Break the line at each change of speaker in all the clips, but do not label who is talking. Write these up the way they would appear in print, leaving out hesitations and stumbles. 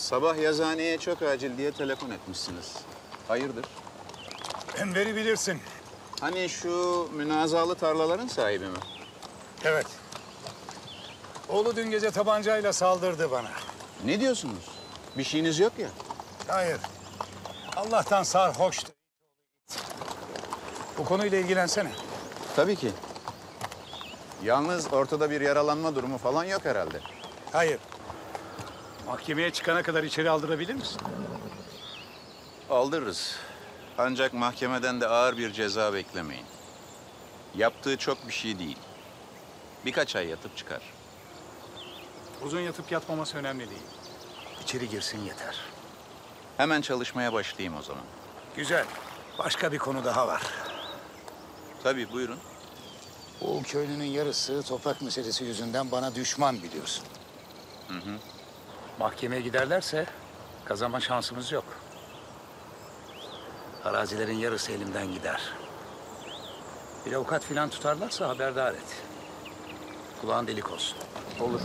Sabah yazıhaneye çok acil diye telefon etmişsiniz. Hayırdır?
Enver'i bilirsin.
Hani şu münazalı tarlaların sahibi mi?
Evet. Oğlu dün gece tabancayla saldırdı bana.
Ne diyorsunuz? Bir şeyiniz yok ya.
Hayır. Allah'tan sarhoştu. Bu konuyla ilgilensene.
Tabii ki. Yalnız ortada bir yaralanma durumu falan yok herhalde.
Hayır. Mahkemeye çıkana kadar içeri aldırabilir misin?
Aldırırız. Ancak mahkemeden de ağır bir ceza beklemeyin. Yaptığı çok bir şey değil. Birkaç ay yatıp çıkar.
Uzun yatıp yatmaması önemli değil. İçeri girsin yeter.
Hemen çalışmaya başlayayım o zaman.
Güzel. Başka bir konu daha var.
Tabii, buyurun.
Bu köylünün yarısı toprak meselesi yüzünden bana düşman biliyorsun. Mahkemeye giderlerse kazanma şansımız yok. Arazilerin yarısı elimden gider. Bir avukat filan tutarlarsa haberdar et. Kulağın delik olsun.
Olur.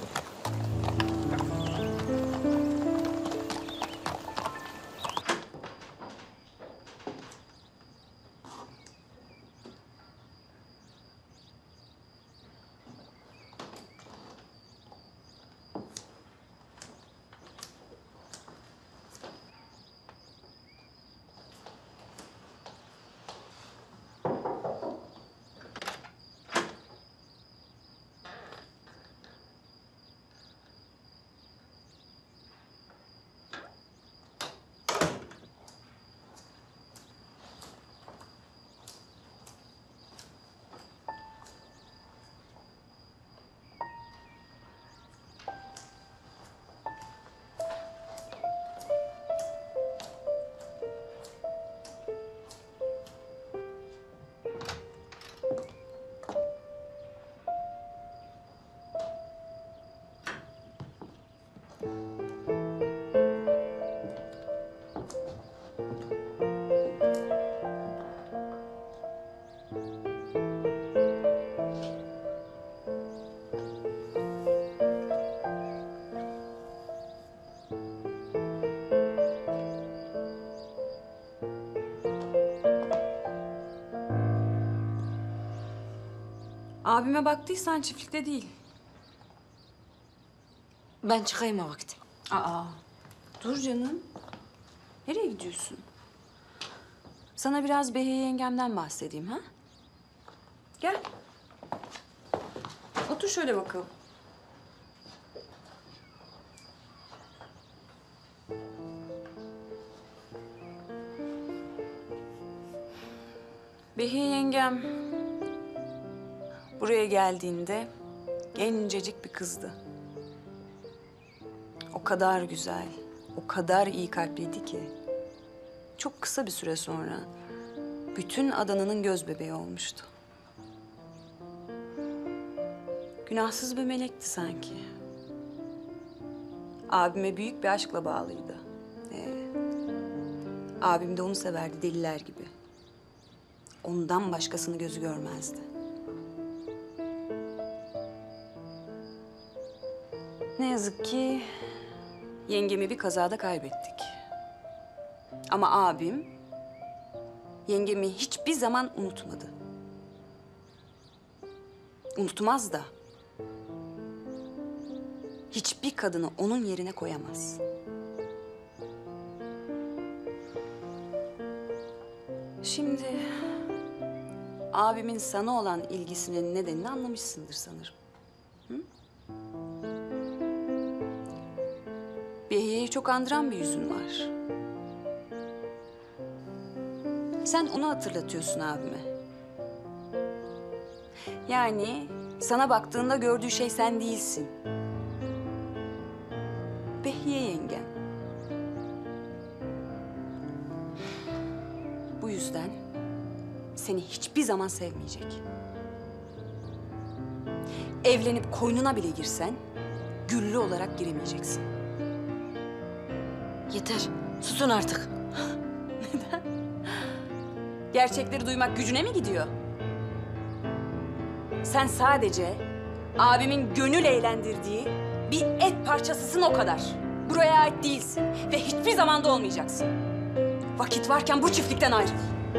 Abime baktıysan çiftlikte değil.
Ben çıkayım o vakit.
Aa, dur canım. Nereye gidiyorsun? Sana biraz Behiye yengemden bahsedeyim ha? Gel. Otur şöyle bakalım. Behiye yengem buraya geldiğinde gencecik bir kızdı. O kadar güzel, o kadar iyi kalpliydi ki çok kısa bir süre sonra bütün Adana'nın göz bebeği olmuştu. Günahsız bir melekti sanki. Abime büyük bir aşkla bağlıydı. Abim de onu severdi deliler gibi. Ondan başkasını gözü görmezdi. Ne yazık ki yengemi bir kazada kaybettik. Ama abim yengemi hiçbir zaman unutmadı. Unutmaz da. Hiçbir kadını onun yerine koyamaz. Şimdi abimin sana olan ilgisinin nedenini anlamışsındır sanırım. Behiye'yi çok andıran bir yüzün var. Sen onu hatırlatıyorsun abime. Yani sana baktığında gördüğü şey sen değilsin. Behiye yengem. Bu yüzden seni hiçbir zaman sevmeyecek. Evlenip koynuna bile girsen güllü olarak giremeyeceksin.
Yeter. Susun artık.
Gerçekleri duymak gücüne mi gidiyor? Sen sadece abimin gönül eğlendirdiği bir et parçasısın o kadar. Buraya ait değilsin ve hiçbir zamanda olmayacaksın. Vakit varken bu çiftlikten ayrıl.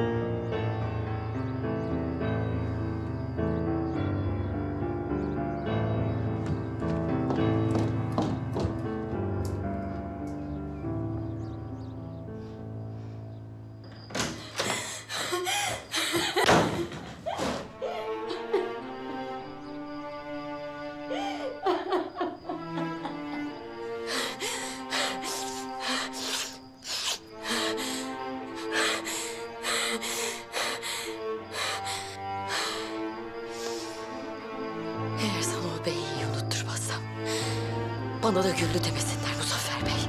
Eğer sana o beyi unutturmazsam bana da Güllü demesinler Muzaffer Bey.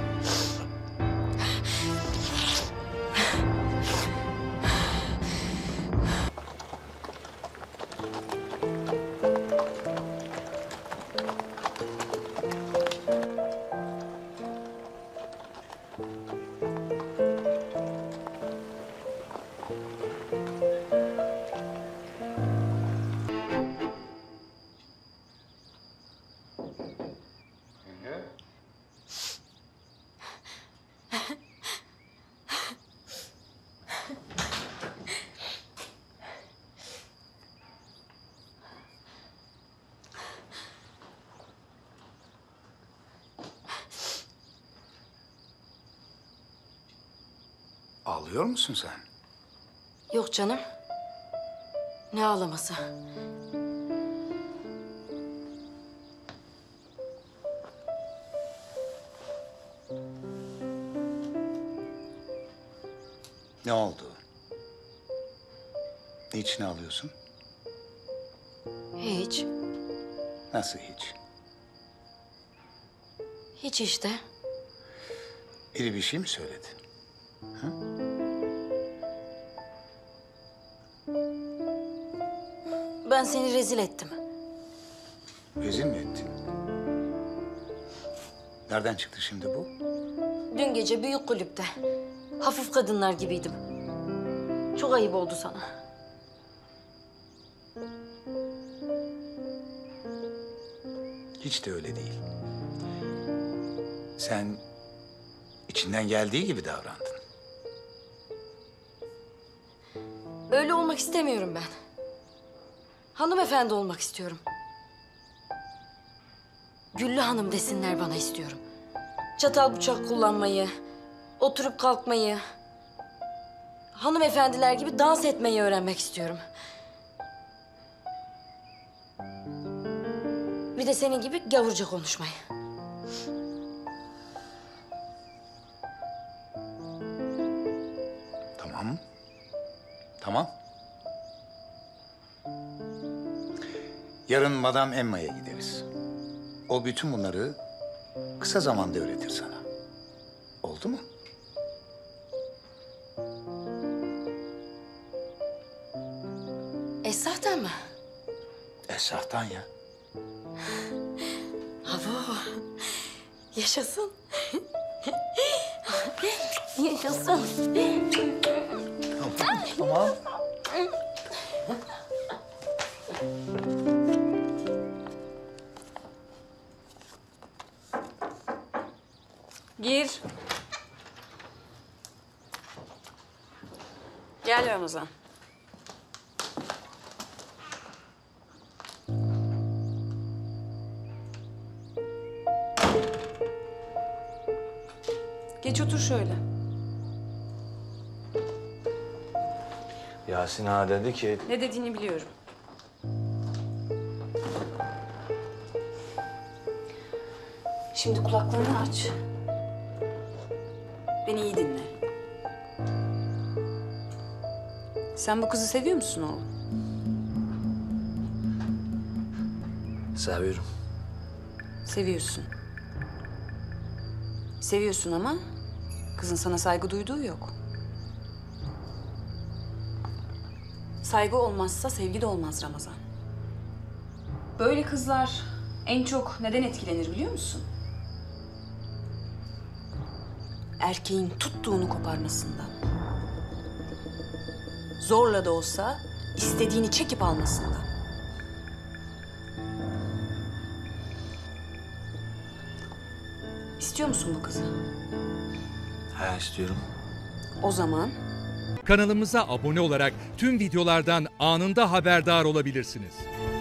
Ağlıyor musun sen?
Yok canım. Ne ağlaması?
Ne oldu? Niçin ağlıyorsun?
Hiç.
Nasıl hiç?
Hiç işte.
Biri bir şey mi söyledi?
Ben seni rezil ettim.
Rezil mi ettin? Nereden çıktı şimdi bu?
Dün gece büyük kulüpte. Hafif kadınlar gibiydim. Çok ayıp oldu sana.
Hiç de öyle değil. Sen içinden geldiği gibi davrandın.
Öyle olmak istemiyorum ben. Hanımefendi olmak istiyorum. Güllü Hanım desinler bana istiyorum. Çatal bıçak kullanmayı, oturup kalkmayı, hanımefendiler gibi dans etmeyi öğrenmek istiyorum. Bir de senin gibi gavurca konuşmayı.
Tamam. Tamam. Yarın Madame Emma'ya gideriz. O bütün bunları kısa zamanda öğretir sana. Oldu mu?
Esra'dan mı?
Esrahtan ya.
Abo, yaşasın. Yaşasın.
Tamam.
Gir. Gel Ramazan. Geç otur şöyle.
Yasin ağa dedi ki
Ne dediğini biliyorum. Şimdi kulaklarını aç. Beni iyi dinle. Sen bu kızı seviyor musun oğlum?
seviyorum.
Seviyorsun. Seviyorsun ama kızın sana saygı duyduğu yok. Saygı olmazsa sevgi de olmaz Ramazan. Böyle kızlar en çok neden etkilenir biliyor musun? Erkeğin tuttuğunu koparmasından. Zorla da olsa istediğini çekip almasından. İstiyor musun bu kızı?
Ha, istiyorum.
O zaman
Kanalımıza abone olarak tüm videolardan anında haberdar olabilirsiniz.